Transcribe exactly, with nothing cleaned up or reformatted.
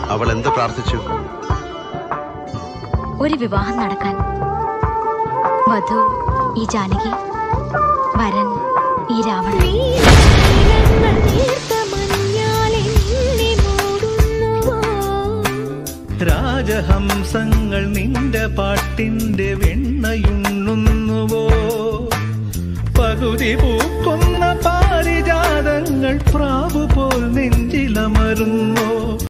അവൾ എന്ത് പ്രാർത്ഥിച്ചു? ഒരു വിവാഹം നടക്കാൻ. വധു ഈ ജാനകി, വരൻ ഈ രാവണൻ. രാജഹംസങ്ങൾ നിന്റെ പാട്ടിന്റെ വെണ്ണയുണ്ണുന്നുവോ? പകുതി പൂക്കുന്ന പാരിജാതങ്ങൾ പ്രാവുപോൽ നെഞ്ചിലമരുന്നു.